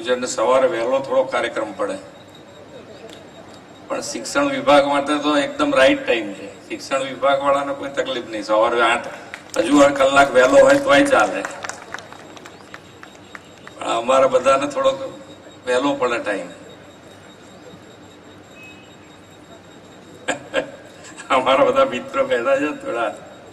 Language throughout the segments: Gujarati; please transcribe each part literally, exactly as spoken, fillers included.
ગુજરને સવારે વહેલો થોડો કાર્યક્રમ પડે, પણ શિક્ષણ વિભાગ માટે તો એકદમ રાઈટ ટાઈમ છે. શિક્ષણ વિભાગ વાળાને કોઈ તકલીફ નહીં. સવારે આઠ હજુ કલાક વહેલો હોય તોય ચાલે, પણ અમારા બધાને થોડોક વહેલો પડે ટાઈમ. અમારા બધા મિત્રો બેઠા છે થોડા.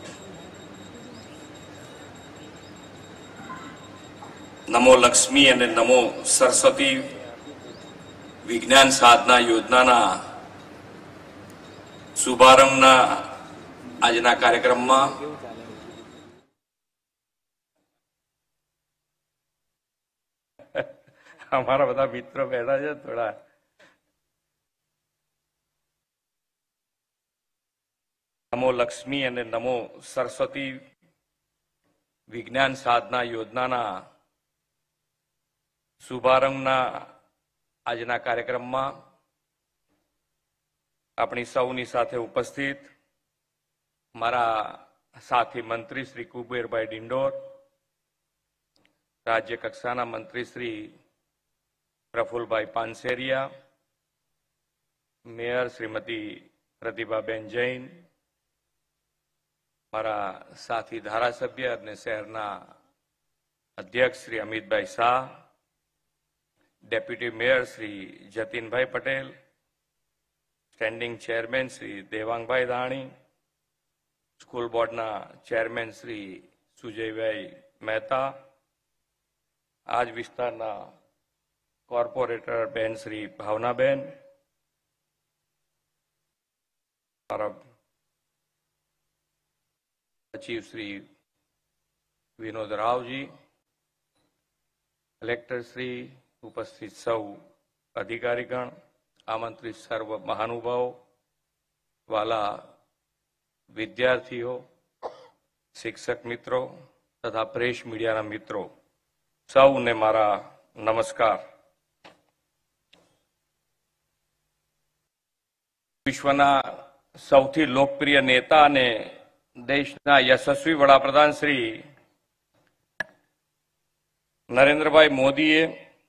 નમો લક્ષ્મી અને નમો સરસ્વતી વિજ્ઞાન સાધના યોજનાના શુભારંભના આજના કાર્યક્રમમાં અમારા બધા મિત્રો બેઠા છે થોડા. નમો લક્ષ્મી અને નમો સરસ્વતી વિજ્ઞાન સાધના યોજનાના શુભારંભના આજના કાર્યક્રમમાં આપણી સૌની સાથે ઉપસ્થિત મારા સાથી મંત્રી શ્રી કુબેરભાઈ ડિંડોર, રાજ્ય કક્ષાના મંત્રી શ્રી પ્રફુલભાઈ પાનસેરિયા, મેયર શ્રીમતી પ્રતિભાબેન જૈન, મારા સાથી ધારાસભ્ય અને શહેરના અધ્યક્ષ Shri Amitbhai Shah, deputy mayor Shri Jatinbhai Patel, standing chairman Shri Devangbhai Dani, school બોર્ડના ચેરમેન શ્રી સુજયભાઈ મહેતા, આજ વિસ્તારના કોર્પોરેટર બેન શ્રી ભાવનાબેન, સચિવ શ્રી વિનોદ રાવજી, કલેક્ટર શ્રી, ઉપસ્થિત સૌ અધિકારીગણ, આમંત્રિત સર્વ મહાનુભાવો, વાલા વિદ્યાર્થીઓ, શિક્ષક મિત્રો તથા પ્રેસ મીડિયાના મિત્રો, સૌને મારા નમસ્કાર. વિશ્વના સૌથી લોકપ્રિય નેતા અને દેશના યશસ્વી વડાપ્રધાન શ્રી નરેન્દ્રભાઈ મોદીએ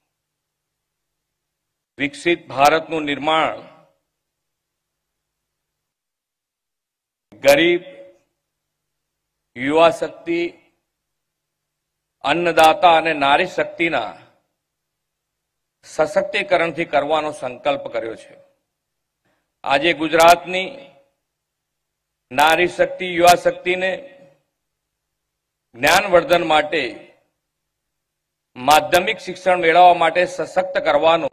વિકસિત ભારતનું નિર્માણ ગરીબ, યુવા શક્તિ, અન્નદાતા અને નારી શક્તિના સશક્તિકરણથી કરવાનો સંકલ્પ કર્યો છે. આજે ગુજરાતની નારી શક્તિ, યુવા શક્તિને જ્ઞાનવર્ધન માટે, માધ્યમિક શિક્ષણ મેળવવા માટે સશક્ત કરવાનો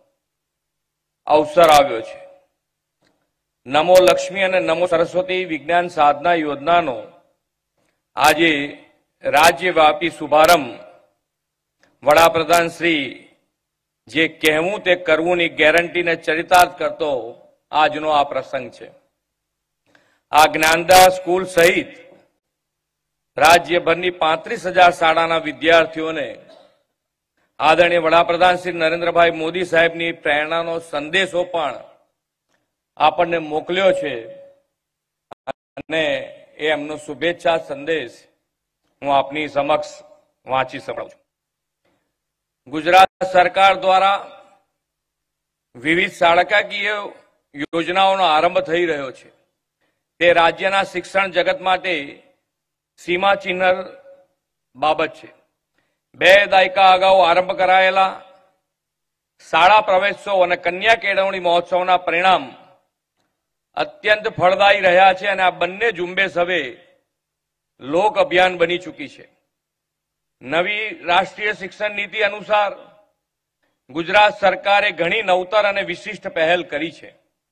અવસર આવ્યો છે. નમો લક્ષ્મી અને નમો સરસ્વતી વિજ્ઞાન સાધના યોજનાનો આજે રાજ્યવ્યાપી શુભારંભ વડાપ્રધાન શ્રી જે કહેવું તે કરવુંની ગેરંટીને ચરિતાર્થ કરતો આજનો આ પ્રસંગ છે. આ જ્ઞાનદા સ્કૂલ સહિત રાજ્યભરની પાંત્રીસ હજાર શાળાના વિદ્યાર્થીઓને આદરણીય વડાપ્રધાન શ્રી નરેન્દ્રભાઈ મોદી સાહેબની પ્રેરણાનો સંદેશો પણ આપણને મોકલ્યો છે અને એ એમનો શુભેચ્છા સંદેશ હું આપની સમક્ષ વાંચી સંભળાવું છું. ગુજરાત સરકાર દ્વારા વિવિધ શાળાકીય યોજનાઓનો આરંભ થઈ રહ્યો છે. તે રાજ્યના શિક્ષણ જગત માટે સીમાચિહ્ન બાબત છે. બે દાયકા અગાઉ આરંભ કરાયેલા શાળા પ્રવેશોત્સવ અને કન્યા કેળવણી મહોત્સવના પરિણામ અત્યંત ફળદાયી રહ્યા છે અને આ બંને ઝુંબેશ હવે લોક અભિયાન બની ચૂકી છે. નવી રાષ્ટ્રીય શિક્ષણ નીતિ અનુસાર ગુજરાત સરકારે ઘણી નવતર અને વિશિષ્ટ પહેલ કરી છે.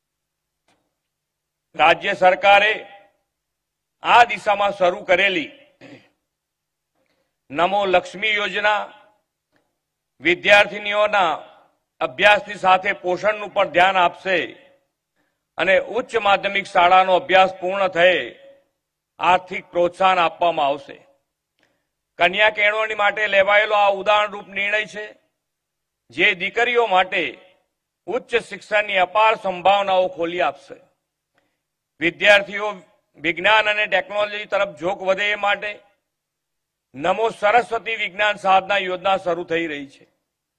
રાજ્ય સરકારે આ દિશામાં શરૂ કરેલી નમો લક્ષ્મી યોજના વિદ્યાર્થીનીઓના અભ્યાસની સાથે પોષણનું પણ ધ્યાન આપશે અને ઉચ્ચ માધ્યમિક શાળાનો અભ્યાસ પૂર્ણ થયે આર્થિક પ્રોત્સાહન આપવામાં આવશે. કન્યા કેળવણી માટે લેવાયેલો આ ઉદાહરણરૂપ નિર્ણય છે, જે દીકરીઓ માટે ઉચ્ચ શિક્ષણની અપાર સંભાવનાઓ ખોલી આપશે. વિદ્યાર્થીઓ વિજ્ઞાન અને ટેકનોલોજી તરફ ઝોક વધે એ માટે નમો સરસ્વતી વિજ્ઞાન સાધના યોજના શરૂ થઈ રહી છે.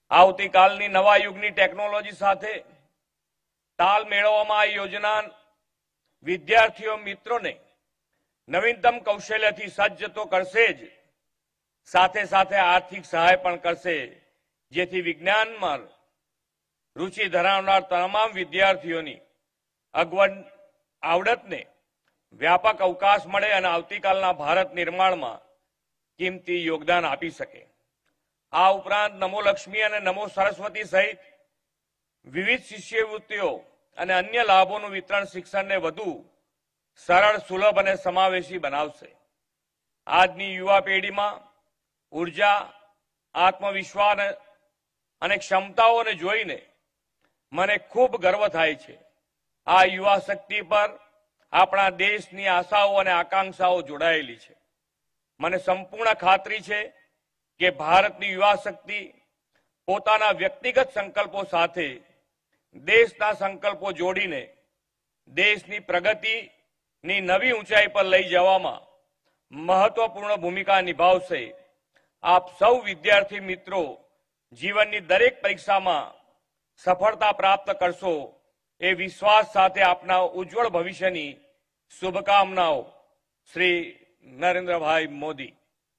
આવતીકાલની નવા યુગની ટેકનોલોજી સાથે તાલ મેળવવામાં આ યોજના વિદ્યાર્થીઓ મિત્રોને નવીનતમ કૌશલ્યથી સજ્જ તો કરશે જ, સાથે સાથે આર્થિક સહાય પણ કરશે, જેથી વિજ્ઞાનમાં રુચિ ધરાવનાર તમામ વિદ્યાર્થીઓની અગવડ આવડતને વ્યાપક અવકાશ મળે અને આવતીકાલના ભારત નિર્માણમાં કિંમતી યોગદાન આપી શકે. આ ઉપરાંત નમો લક્ષ્મી અને નમો સરસ્વતી સહિત વિવિધ શિષ્યવૃત્તિઓ અને અન્ય લાભોનું વિતરણ શિક્ષણને વધુ સરળ, સુલભ અને સમાવેશી બનાવશે. આજની યુવા પેઢીમાં ઉર્જા, આત્મવિશ્વાસ અને ક્ષમતાઓને જોઈને મને ખૂબ ગર્વ થાય છે. આ યુવા શક્તિ પર આપણા દેશની આશાઓ અને આકાંક્ષાઓ જોડાયેલી છે. મને સંપૂર્ણ ખાતરી છે કે ભારતની યુવા શક્તિ પોતાના વ્યક્તિગત સંકલ્પો સાથે દેશના સંકલ્પો જોડીને દેશની પ્રગતિની નવી ઊંચાઈ પર લઈ જવામાં મહત્વપૂર્ણ ભૂમિકા નિભાવશે. આપ સૌ વિદ્યાર્થી મિત્રો જીવનની દરેક પરીક્ષામાં સફળતા પ્રાપ્ત કરશો એ વિશ્વાસ સાથે આપના ઉજ્જવળ ભવિષ્યની શુભકામનાઓ. શ્રી નરેન્દ્રભાઈ મોદી.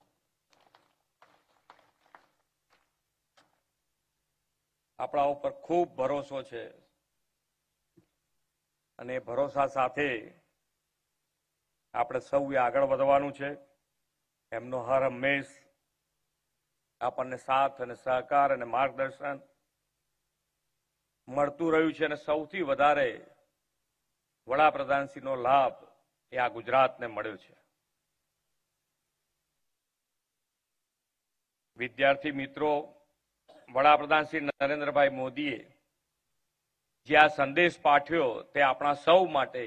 આપણા ઉપર ખૂબ ભરોસો છે અને ભરોસા સાથે આપણે સૌએ આગળ વધવાનું છે. એમનો હર હંમેશ આપણને સાથ અને સહકાર અને માર્ગદર્શન મળતું રહ્યું છે અને સૌથી વધારે વડાપ્રધાનશ્રીનો લાભ એ આ ગુજરાતને મળ્યો છે. વિદ્યાર્થી મિત્રો, વડાપ્રધાન શ્રી નરેન્દ્રભાઈ મોદીએ જે આ સંદેશ પાઠવ્યો તે આપણા સૌ માટે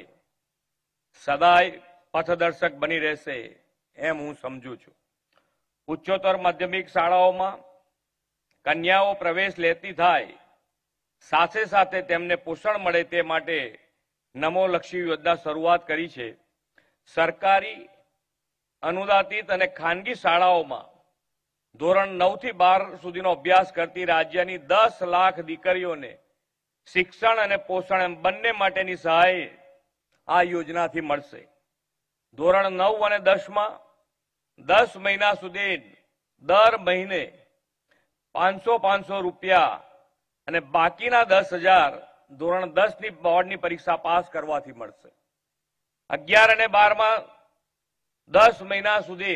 સદાય પથદર્શક બની રહેશે એમ હું સમજુ છું. ઉચ્ચતર માધ્યમિક શાળાઓમાં કન્યાઓ પ્રવેશ લેતી થાય, સાથે સાથે તેમને પોષણ મળે તે માટે નમો લક્ષ્મી યોજના શરૂઆત કરી છે. સરકારી, અનુદાનિત અને ખાનગી શાળાઓમાં ધોરણ નવ થી બાર સુધીનો અભ્યાસ કરતી રાજ્યની દસ લાખ દીકરીઓને શિક્ષણ અને પોષણ એમ બંને માટેની સહાય આ યોજનાથી મળશે. ધોરણ નવ અને દસમાં દસ મહિના સુધી દર મહિને પાંચસો પાંચસો રૂપિયા અને બાકીના દસ હજાર ધોરણ દસ ની બોર્ડની પરીક્ષા પાસ કરવાથી મળશે. અગિયાર અને બારમાં દસ મહિના સુધી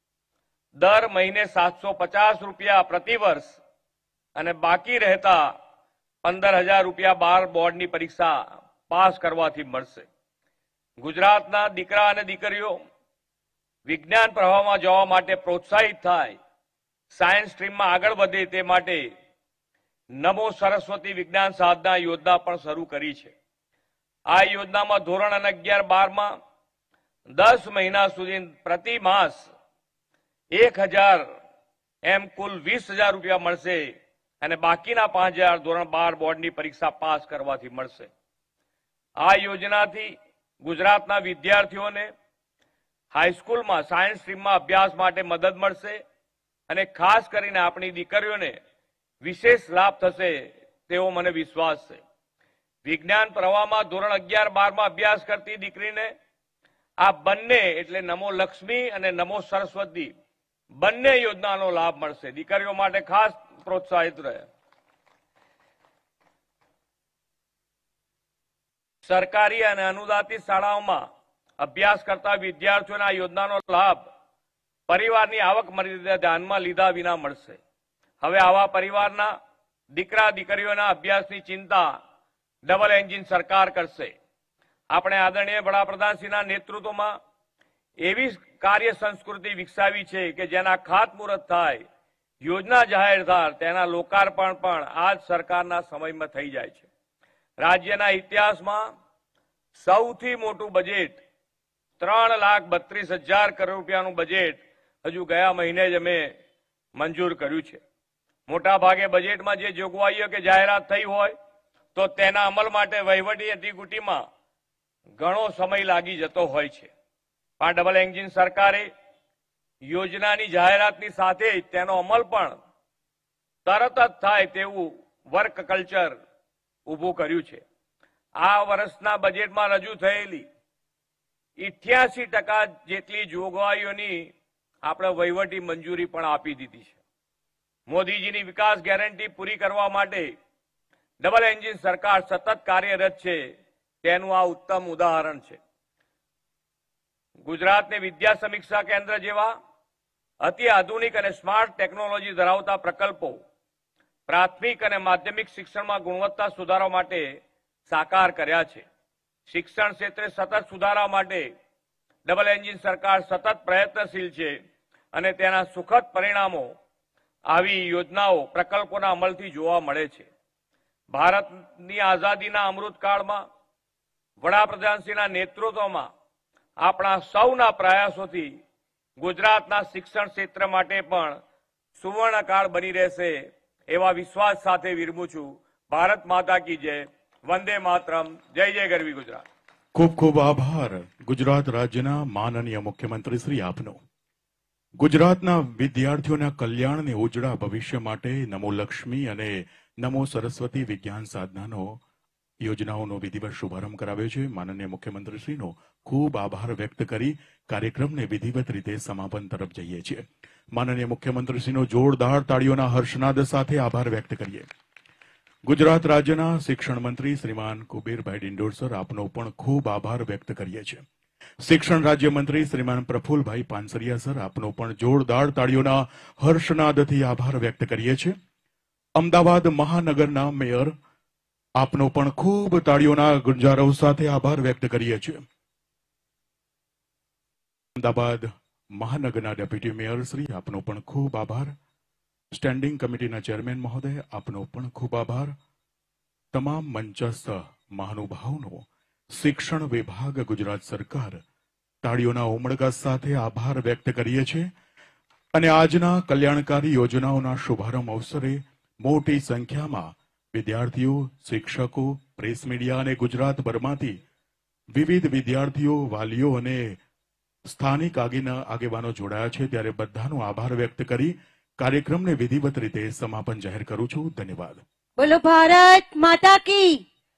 દર મહિને સાતસો પચાસ રૂપિયા પ્રતિ વર્ષ અને બાકી રહેતા પંદર હજાર રૂપિયા બાર બોર્ડની પરીક્ષા પાસ કરવાથી મળશે. ગુજરાતના દીકરા અને દીકરીઓ વિજ્ઞાન પ્રવાહમાં જવા માટે પ્રોત્સાહિત થાય, સાયન્સ સ્ટ્રીમમાં આગળ વધે તે માટે નમો સરસ્વતી વિજ્ઞાન સાધના યોજના પણ શરૂ કરી છે. આ યોજનામાં ધોરણ અને અગિયાર બારમાં દસ મહિના સુધી પ્રતિ માસ એક હજાર એમ કુલ વીસ હજાર રૂપિયા મળશે અને બાકીના પાંચ હજાર ધોરણ બાર બોર્ડની પરીક્ષા પાસ કરવાથી મળશે. આ યોજનાથી ગુજરાતના વિદ્યાર્થીઓને હાઈસ્કૂલમાં સાયન્સ સ્ટ્રીમમાં અભ્યાસ માટે મદદ મળશે અને ખાસ કરીને આપણી દીકરીઓને વિશેષ લાભ થશે તેવો મને વિશ્વાસ છે. વિજ્ઞાન પ્રવાહમાં ધોરણ અગિયાર બારમાં અભ્યાસ કરતી દીકરીને આ બંને એટલે નમો લક્ષ્મી અને નમો સરસ્વતી બંને યોજનાનો લાભ મળશે. દીકરીઓ માટે ખાસ પ્રોત્સાહિત રહે. સરકારી અને અનુદાનિત શાળાઓમાં અભ્યાસ કરતા વિદ્યાર્થીઓને આ યોજનાનો લાભ પરિવારની આવક મર્યાદા ધ્યાનમાં લીધા વિના મળશે. હવે આવા પરિવારના દીકરા દીકરીઓના અભ્યાસની ચિંતા ડબલ એન્જિન સરકાર કરશે. આપણે આદરણીય વડાપ્રધાનશ્રીના નેતૃત્વમાં એવી કાર્ય સંસ્કૃતિ વિકસાવી છે કે જેના ખાતમુહૂર્ત થાય, યોજના જાહેર થાય, તેના લોકાર્પણ પણ આ જ સરકારના સમયમાં થઈ જાય છે. રાજ્યના ઇતિહાસમાં સૌથી મોટું બજેટ ત્રણ લાખ બત્રીસ હજાર કરોડ રૂપિયાનું બજેટ હજુ ગયા મહિને જ અમે મંજૂર કર્યું છે. મોટા ભાગે બજેટમાં જે જોગવાઈઓ કે જાહેરાત થઈ હોય તો તેના અમલ માટે વહીવટી અધિકૃતિમાં ઘણો સમય લાગી જતો હોય છે. પણ ડબલ એન્જિન સરકારે યોજનાની જાહેરાતની સાથે તેનો અમલ પણ તરત જ થાય તેવું વર્ક કલ્ચર ઊભું કર્યું છે. આ વર્ષના બજેટમાં રજૂ થયેલી ઇઠ્યાસી ટકા જેટલી જોગવાઈઓની આપણે વહીવટી મંજૂરી પણ આપી દીધી છે. મોદીજીની વિકાસ ગેરંટી પૂરી કરવા માટે ડબલ એન્જિન સરકાર સતત કાર્યરત છે તેનું આ ઉત્તમ ઉદાહરણ છે. ગુજરાતને વિદ્યા સમીક્ષા કેન્દ્ર જેવા અતિ આધુનિક અને સ્માર્ટ ટેકનોલોજી ધરાવતા પ્રકલ્પો પ્રાથમિક અને માધ્યમિક શિક્ષણમાં ગુણવત્તા સુધારવા માટે સાકાર કર્યા છે. શિક્ષણ ક્ષેત્રે સતત સુધારા માટે ડબલ એન્જિન સરકાર સતત પ્રયત્નશીલ છે અને તેના સુખદ પરિણામો આવી યોજનાઓ પ્રકલ્પોના અમલથી જોવા મળે છે. ભારતની આઝાદીના અમૃતકાળમાં વડાપ્રધાનશ્રીના નેતૃત્વમાં આપણા સૌના પ્રયાસોથી ગુજરાતના શિક્ષણ ક્ષેત્ર માટે પણ સુવર્ણકાળ બની રહેશે એવા વિશ્વાસ સાથે વિરમું છું. ભારત માતા કી જય. વંદે માતરમ. જય જય ગરવી ગુજરાત. ખૂબ ખૂબ આભાર ગુજરાત રાજ્યના માનનીય મુખ્યમંત્રી શ્રી આપનો. ગુજરાતના વિદ્યાર્થીઓના કલ્યાણને ઉજળા ભવિષ્ય માટે નમો લક્ષ્મી અને નમો સરસ્વતી વિજ્ઞાન સાધનાનો યોજનાઓનો વિધિવત શુભારંભ કરાવ્યો છે. માનનીય મુખ્યમંત્રીશ્રીનો ખૂબ આભાર વ્યક્ત કરી કાર્યક્રમને વિધિવત રીતે સમાપન તરફ જઈએ છીએ. માનનીય મુખ્યમંત્રીશ્રીનો જોરદાર તાળીઓના હર્ષનાદ સાથે આભાર વ્યક્ત કરીએ. ગુજરાત રાજ્યના શિક્ષણ મંત્રી શ્રીમાન કુબેરભાઈ ડિંડોર સર આપનો પણ ખૂબ આભાર વ્યક્ત કરીએ છીએ. શિક્ષણ રાજ્યમંત્રી શ્રીમાન પ્રફુલભાઈ પાનસરિયા સર આપનો પણ જોરદાર તાળીઓના હર્ષનાદથી આભાર વ્યક્ત કરીએ છીએ. અમદાવાદ મહાનગરના મેયર આપનો પણ ખૂબ તાળીઓના ગુંજારવ સાથે આભાર વ્યક્ત કરીએ છીએ. અમદાવાદ મહાનગરના ડેપ્યુટી મેયર શ્રી આપનો પણ ખૂબ આભાર. સ્ટેન્ડિંગ કમિટીના ચેરમેન મહોદય આપનો પણ ખૂબ આભાર. તમામ મંચસ્થ મહાનુભાવોનો શિક્ષણ વિભાગ ગુજરાત સરકાર તાળીઓના ઉમળકા સાથે આભાર વ્યક્ત કરીએ છીએ. અને આજના કલ્યાણકારી યોજનાઓના શુભારંભ અવસરે મોટી સંખ્યામાં વિદ્યાર્થીઓ, શિક્ષકો, પ્રેસ મીડિયા અને ગુજરાતભરમાંથી વિવિધ વિદ્યાર્થીઓ, વાલીઓ અને સ્થાનિક આગેવાનો જોડાયા છે. ત્યારે બધાનો આભાર વ્યક્ત કરી કાર્યક્રમને વિધિવત રીતે સમાપન જાહેર કરું છું. ધન્યવાદ. બોલો ભારત માતા કી.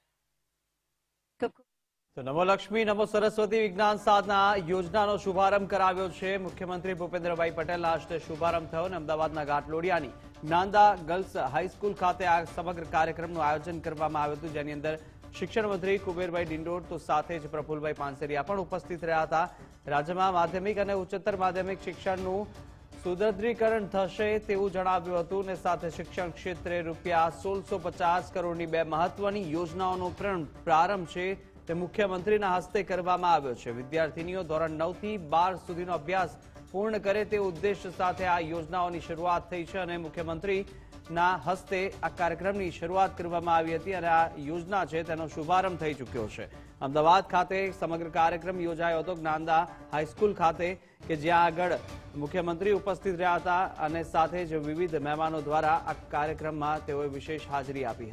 તો નમો લક્ષ્મી નમો સરસ્વતી વિજ્ઞાન સાધના યોજનાનો શુભારંભ કરાવ્યો છે મુખ્યમંત્રી ભૂપેન્દ્રભાઈ પટેલના હસ્તે શુભારંભ થયો અને અમદાવાદના ઘાટલોડિયાની નાંદા ગર્લ્સ હાઈસ્કૂલ ખાતે આ સમગ્ર કાર્યક્રમનું આયોજન કરવામાં આવ્યું હતું, જેની અંદર શિક્ષણ મંત્રી કુબેરભાઈ ડિંડોર તો સાથે જ પ્રફુલભાઈ પાનસરિયા પણ ઉપસ્થિત રહ્યા હતા. રાજ્યમાં માધ્યમિક અને ઉચ્ચતર માધ્યમિક શિક્ષણનું સુદૃઢીકરણ થશે તેવું જણાવ્યું હતું અને સાથે શિક્ષણ ક્ષેત્રે રૂપિયા સોળસો પચાસ કરોડની બે મહત્વની યોજનાઓનો પ્રારંભ છે તે મુખ્યમંત્રીના હસ્તે કરવામાં આવ્યો છે. વિદ્યાર્થીનીઓ ધોરણ નવ થી બાર સુધીનો અભ્યાસ પૂર્ણ કરે તે ઉદ્દેશ સાથે આ યોજનાઓની શરૂઆત થઈ છે અને મુખ્યમંત્રીના હસ્તે આ કાર્યક્રમની શરૂઆત કરવામાં આવી હતી અને આ યોજના છે તેનો શુભારંભ થઈ ચૂક્યો છે. અમદાવાદ ખાતે સમગ્ર કાર્યક્રમ યોજાયો હતો નાંદા હાઈસ્કૂલ ખાતે કે જ્યાં આગળ મુખ્યમંત્રી ઉપસ્થિત રહ્યા હતા અને સાથે જ વિવિધ મહેમાનો દ્વારા આ કાર્યક્રમમાં તેઓએ વિશેષ હાજરી આપી હતી.